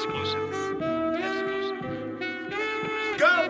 Exclusive. Go!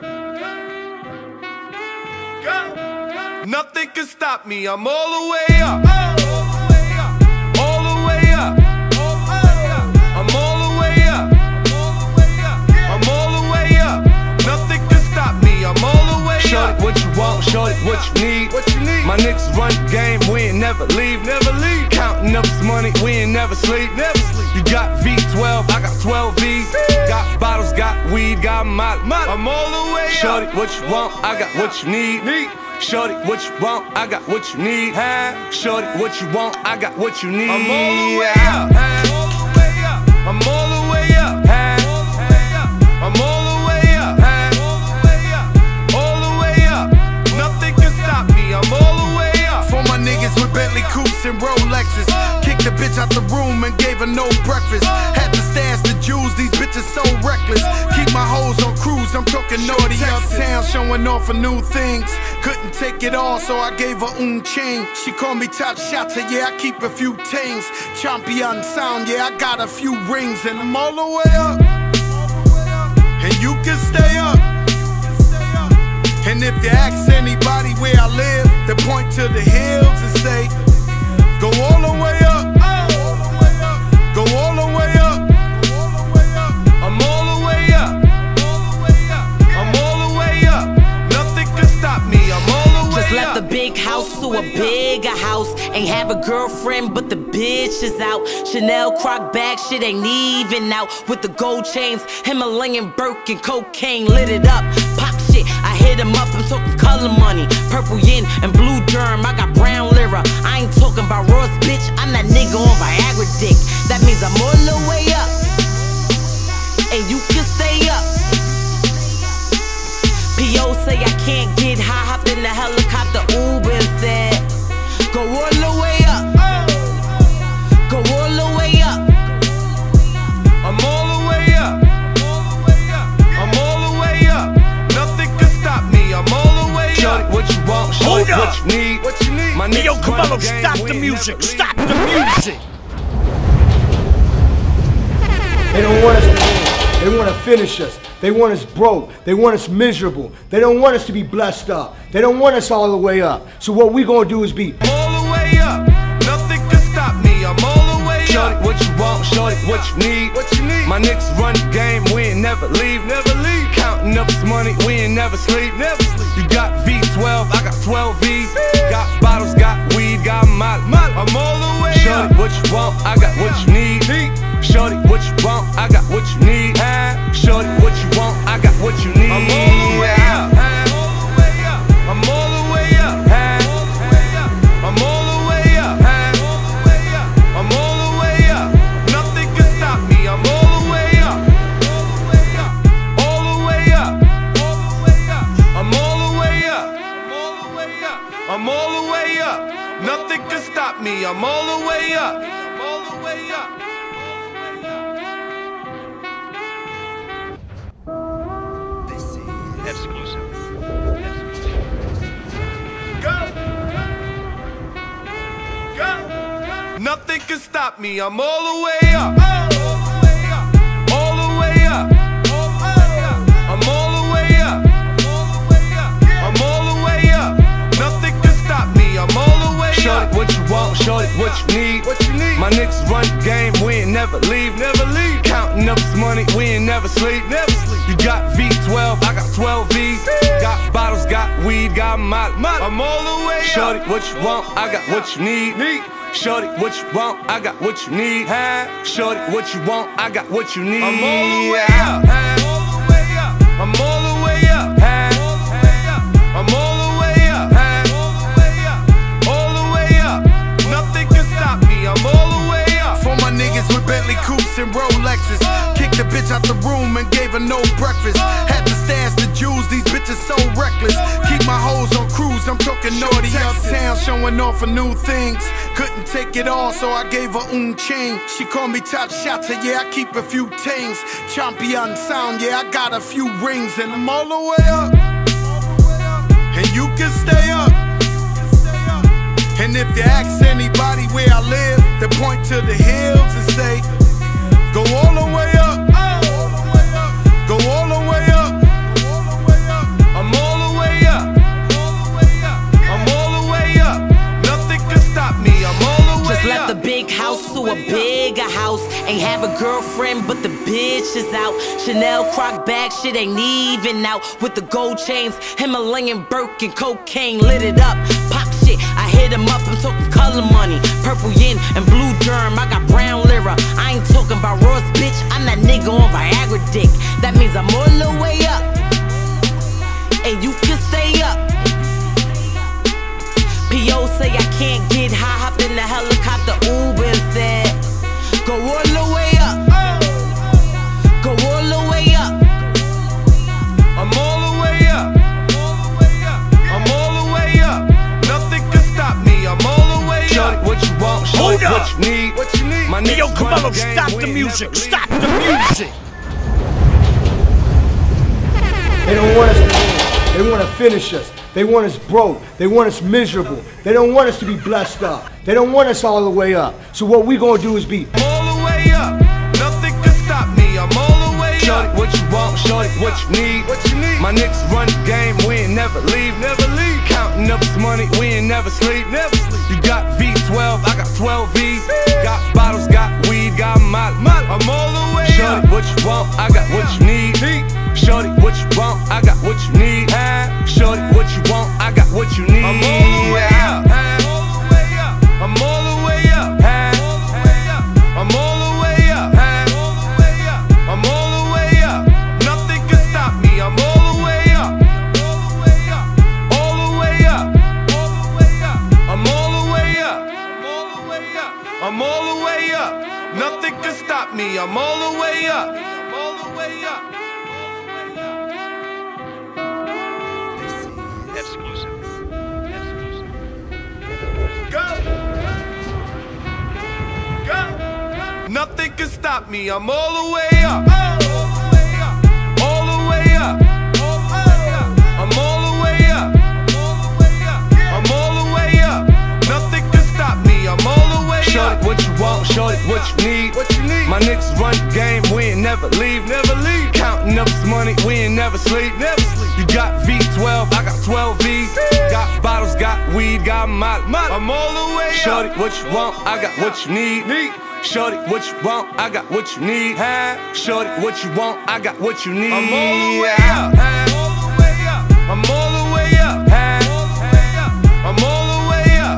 Go! Nothing can stop me, I'm all the way up. All the way up. I'm all the way up. I'm all the way up. Nothing can stop me, I'm all the way up. Shorty, what you want, shorty, what you need. My niggas run the game, we ain't never leave. Counting up this money, we ain't never sleep. You got V12, I got 12 V's. Got bottles, got weed, got molly. I'm all the way up. Shorty, what you want, I got what you need. Shorty, what you want, I got what you need. Shorty, what you want, I got what you need. I'm all the way up. I'm all the way up. I'm all the way up. All the way up. Nothing can stop me, I'm all the way up. For my niggas with Bentley coupes and Rolexes, kicked the bitch out the room and gave her no breakfast. Had to stash the jewels, these bitches so reckless. Keep my hoes on cruise, I'm talking naughty uptown, showing off for new things. Couldn't take it all, so I gave her chain. She called me top shotter, yeah, I keep a few tings. Champion sound, yeah, I got a few rings. And I'm all the way up, and you can stay up. And if you ask anybody where I live, they point to the hills and say, go all the way up, go all the way up. I'm all the way up. I'm all the way up. Nothing can stop me, I'm all the way up. Just left the big house to a bigger house. Ain't have a girlfriend, but the bitch is out. Chanel croc bag, shit ain't even out. With the gold chains, Himalayan Birkin, cocaine lit it up. Pop shit, I hit him up, I'm talking color money. Purple yin and blue germ, I got brown lira. I ain't talking about Ross, bitch, I'm that nigga on Viagra dick. That means I'm all the way up, and you can stay up. P.O. say I can't get high, hopped in the helicopter, Uber and said, go all the way up, go all the way up. I'm all the way up. I'm all the way up. Nothing can stop me, I'm all the way Shorty, up. what you want, shorty, what you need. My Hey, yo, niggas come run on, the game, stop we the ain't music, never leave. stop the music. They don't want us to win. They want to finish us. They want us broke. They want us miserable. They don't want us to be blessed up. They don't want us all the way up. So what we gonna do is be All the way up. Nothing can stop me, I'm all the way Shorty, up. what you want, shorty, what you need. My niggas run the game, we ain't never leave. Counting up this money, we ain't never sleep. You got V12, I got 12 V's. Got bottles, got weed, got molly. I'm all the way up. Shorty, what you want, I got what you need. Shorty, what you want, I got what you need. Shorty, what you want, I got what you need. I'm all the way up. I'm all the way up. I'm all the way up. I'm all the way up. Nothing can stop me, I'm all the way up. All the way up. I'm all the way up. I'm all the way up. Nothing can stop me, I'm all the way up. I'm all the way up. Exclusive. Go! Nothing can stop me, I'm all the way up. All the way up. I'm all the way up. I'm all the way up. Nothing can stop me, I'm all the way up. Shorty, what you want, shorty, what you need. My niggas run the game, we ain't never leave. Counting up this money, we ain't never sleep. You got V12, I got 12 V's. Got bottles, got weed, got molly. I'm all the way up. Shorty, what you want, I got what you need. Shorty, what you want, I got what you need. Shorty, what you want, I got what you need. I'm all the way up. I'm all the way up. I'm all the way up. All the way up. Nothing can stop me, I'm all the way up. For my niggas with Bentley coupes and Rolexes, kicked the bitch out the room and gave her no breakfast. Had to stash the jewels, these bitches so reckless. Keep my hoes on cruise, I'm talking naughty uptown, showing off for new things. Couldn't take it all, so I gave her chain. She called me top shotter, yeah, I keep a few tings. Champion sound, yeah, I got a few rings. And I'm all the way up, and you can stay up. And if you ask anybody where I live, they point to the hills and say, go all the way up, bigger house. Ain't have a girlfriend, but the bitch is out. Chanel croc bag, shit ain't even out. With the gold chains, Himalayan Birkin, cocaine lit it up. Pop shit, I hit him up, I'm talking color money. Purple yin and blue germ, I got brown lira. I ain't talking about Ross, bitch, I'm that nigga on Viagra dick. That means I'm all the way up, and you can stay up. P.O. say I can't get high, hopped in the helicopter, Uber and said, go all the way up, go all the way up. I'm all the way up, I'm all the way up. Nothing can stop me, I'm all the way up. Shorty, what you want, shorty, what you need? My Hey, yo, niggas come run on, the game, stop we the ain't music, never leave. stop the music. They don't want us to win. They want to finish us. They want us broke. They want us miserable. They don't want us to be blessed up. They don't want us all the way up. So what we gonna do is be All the way up, nothing can stop me, I'm all the way Shorty, up. what you want, shorty, what you need? My niggas run the game, we ain't never leave. Counting up this money, we ain't never sleep. You got V12, I got 12 V's. Got bottles, got weed, got molly. I'm all the way Shorty, up. what you want, I got what you need. Shorty, what you want, I got what you need. Shorty, what you want, I got what you need. I'm all the way up, I'm all the way up, I'm all the way up, I'm all the way up. Nothing can stop me, I'm all the way up, all the way up, I'm all the way up, I'm all the way up. Nothing can stop me, I'm all the way up, I'm all the way up. Nothing can stop me, I'm all the way up, all the way up, I'm all the way up, I'm all the way up. Nothing can stop me, I'm all the way up. Shorty, what you want, shorty, what you need? My niggas run the game, we ain't never leave. Counting up this money, we ain't never sleep. You got V12, I got 12 V's. Got bottles, got weed, got molly. I'm all the way up. Shorty, what you want, I got what you need. Shorty, what you want, I got what you need. Shorty, what you want, I got what you need. I'm all the way up, I'm all the way up, I'm all the way up,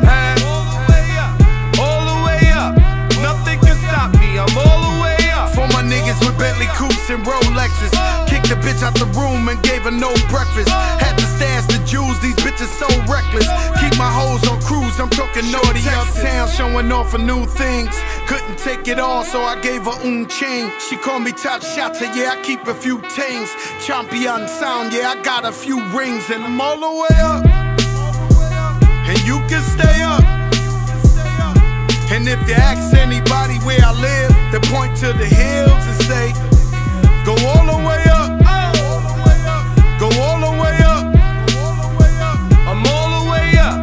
all the way up. Nothing can stop me, I'm all the way up. For my niggas with Bentley coupes and Rolexes, kicked the bitch out the room and gave her no breakfast. Had to stash the jewels, these bitches so reckless. Keep my hoes on cruise, I'm talking naughty uptown, showing off for new things. Couldn't take it all, so I gave her chain. She called me top shotter, yeah, I keep a few tings. Champion sound, yeah, I got a few rings. And I'm all the way up, and you can stay up. And if you ask anybody where I live, they point to the hills and say, go all the way up, go all the way up. I'm all the way up,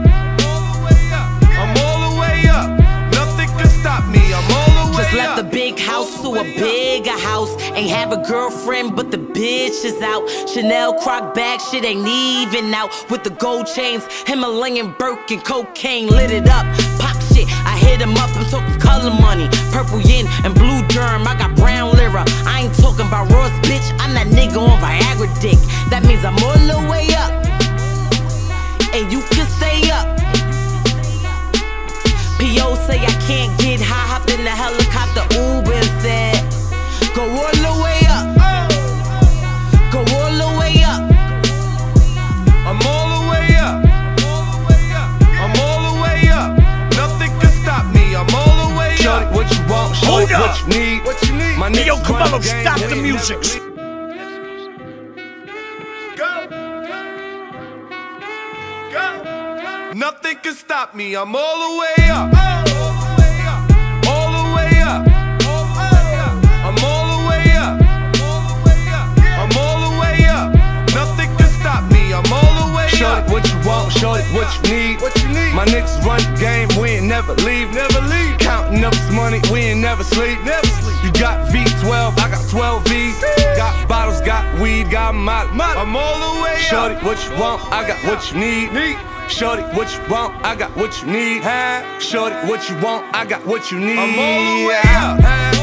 I'm all the way up. Nothing can stop me, I'm all the way up. Just left the big house to a bigger house. Ain't have a girlfriend, but the bitch is out. Chanel croc bag, shit ain't even out. With the gold chains, Himalayan Birkin, cocaine lit it up. Pop shit, I hit him up, I'm talking color money. Purple yin and blue germ, I got brown lira. I ain't talking about Ross, bitch, I'm that nigga on Viagra dick. That means I'm all the way up, and you can stay up. P.O. say I can't get high, hopped in the helicopter, Uber and said, go all the way up, go all the way up. I'm all the way up, I'm all the way up. Nothing can stop me, I'm all the way up. Shorty, what you want, shorty, what you need? My Hey, yo, niggas come run on, the game, stop we the ain't music. never leave. Nothing can stop me, I'm all the way up, all the way up, I'm all the way up, I'm all the way up. Nothing can stop me, I'm all the way up. Shorty, what you want, shorty, what you need? My niggas run the game, we ain't never leave. Counting up this money, we ain't never sleep. You got V12, I got 12 V's. Got bottles, got weed, got molly. I'm all the way up. Shorty, what you want? I got what you need. Shorty, what you want? I got what you need. Shorty, what you want? I got what you need. I'm all the way up.